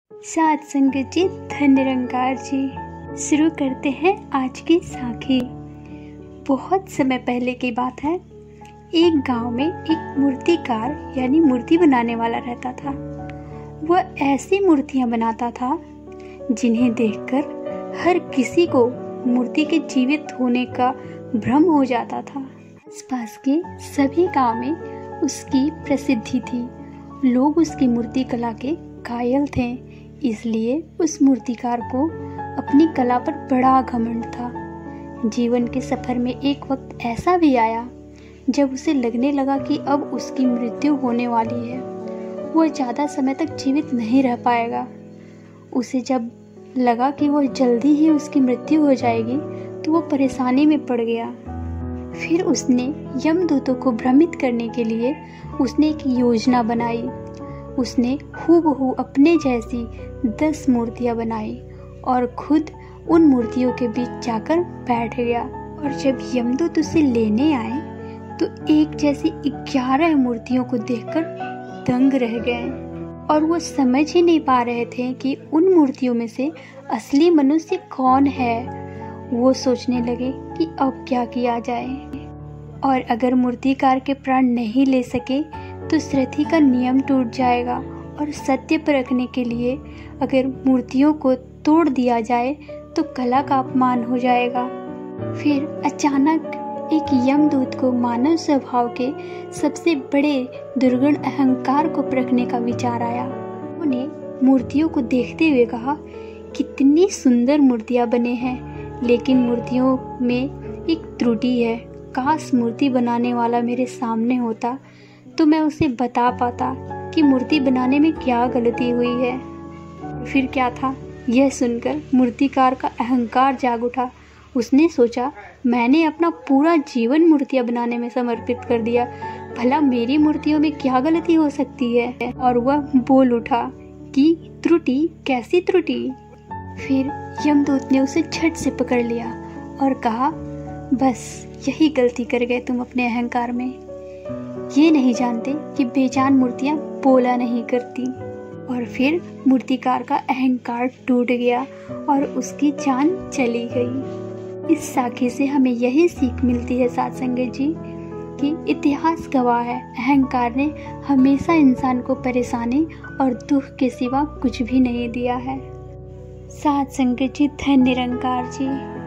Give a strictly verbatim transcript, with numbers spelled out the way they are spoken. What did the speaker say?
साथ संगत जी, धन निरंकार जी। शुरू करते हैं आज की साखी। बहुत समय पहले की बात है। एक गांव में एक मूर्तिकार यानी मूर्ति बनाने वाला रहता था। वह ऐसी मूर्तियां बनाता था जिन्हें देखकर हर किसी को मूर्ति के जीवित होने का भ्रम हो जाता था। आसपास के सभी गांव में उसकी प्रसिद्धि थी। लोग उसकी मूर्ति कला के कायल थे, इसलिए उस मूर्तिकार को अपनी कला पर बड़ा घमंड था। जीवन के सफर में एक वक्त ऐसा भी आया जब उसे लगने लगा कि अब उसकी मृत्यु होने वाली है, वह ज़्यादा समय तक जीवित नहीं रह पाएगा। उसे जब लगा कि वह जल्दी ही उसकी मृत्यु हो जाएगी तो वह परेशानी में पड़ गया। फिर उसने यमदूतों को भ्रमित करने के लिए उसने एक योजना बनाई। उसने हूबहू अपने जैसी दस मूर्तियां बनाई और खुद उन मूर्तियों के बीच जाकर बैठ गया। और जब यमदूत उसे लेने आए तो एक जैसी ग्यारह मूर्तियों को देखकर दंग रह गए और वो समझ ही नहीं पा रहे थे कि उन मूर्तियों में से असली मनुष्य कौन है। वो सोचने लगे कि अब क्या किया जाए, और अगर मूर्तिकार के प्राण नहीं ले सके तो सृष्टि का नियम टूट जाएगा, और सत्य परखने के लिए अगर मूर्तियों को तोड़ दिया जाए तो कला का अपमान हो जाएगा। फिर अचानक एक यमदूत को मानव स्वभाव के सबसे बड़े दुर्गुण अहंकार को परखने का विचार आया। उन्होंने मूर्तियों को देखते हुए कहा, कितनी सुंदर मूर्तियां बने हैं, लेकिन मूर्तियों में एक त्रुटि है। काश मूर्ति बनाने वाला मेरे सामने होता तो मैं उसे बता पाता कि मूर्ति बनाने में क्या गलती हुई है। फिर क्या था, यह सुनकर मूर्तिकार का अहंकार जाग उठा। उसने सोचा, मैंने अपना पूरा जीवन मूर्तियां बनाने में समर्पित कर दिया, भला मेरी मूर्तियों में क्या गलती हो सकती है। और वह बोल उठा कि त्रुटि, कैसी त्रुटि। फिर यमदूत ने उसे झट से पकड़ लिया और कहा, बस यही गलती कर गए तुम अपने अहंकार में। ये नहीं जानते कि बेजान मूर्तियां बोला नहीं करती। और फिर मूर्तिकार का अहंकार टूट गया और उसकी जान चली गई। इस साखी से हमें यही सीख मिलती है साथ संगत जी कि इतिहास गवाह है, अहंकार ने हमेशा इंसान को परेशानी और दुख के सिवा कुछ भी नहीं दिया है। साथ संगत जी, धन निरंकार जी।